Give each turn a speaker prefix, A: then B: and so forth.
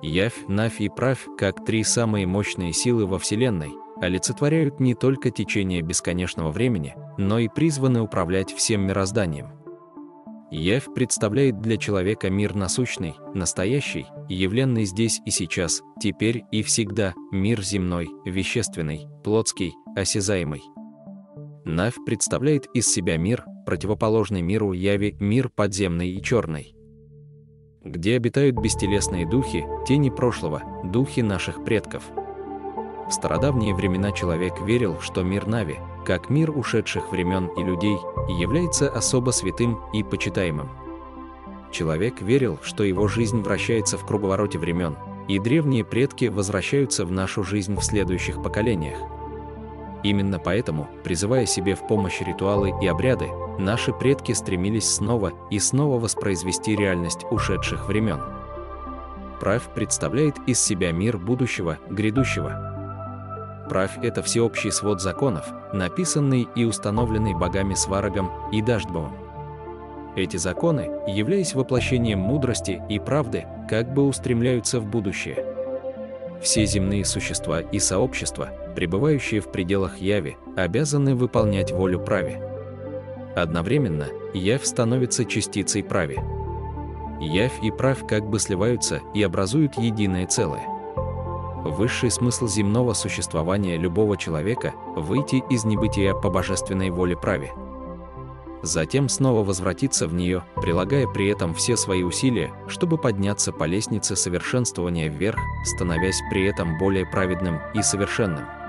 A: Явь, Навь и Правь, как три самые мощные силы во Вселенной, олицетворяют не только течение бесконечного времени, но и призваны управлять всем мирозданием. Явь представляет для человека мир насущный, настоящий, явленный здесь и сейчас, теперь и всегда, мир земной, вещественный, плотский, осязаемый. Навь представляет из себя мир, противоположный миру яви, мир подземный и черный, где обитают бестелесные духи, тени прошлого, духи наших предков. В стародавние времена человек верил, что мир Нави, как мир ушедших времен и людей, является особо святым и почитаемым. Человек верил, что его жизнь вращается в круговороте времен, и древние предки возвращаются в нашу жизнь в следующих поколениях. Именно поэтому, призывая себе в помощь ритуалы и обряды, наши предки стремились снова и снова воспроизвести реальность ушедших времен. Правь представляет из себя мир будущего, грядущего. Правь – это всеобщий свод законов, написанный и установленный богами Сварогом и Даждбовым. Эти законы, являясь воплощением мудрости и правды, как бы устремляются в будущее. Все земные существа и сообщества, пребывающие в пределах яви, обязаны выполнять волю прави. Одновременно явь становится частицей прави. Явь и правь как бы сливаются и образуют единое целое. Высший смысл земного существования любого человека – выйти из небытия по божественной воле прави. Затем снова возвратиться в нее, прилагая при этом все свои усилия, чтобы подняться по лестнице совершенствования вверх, становясь при этом более праведным и совершенным.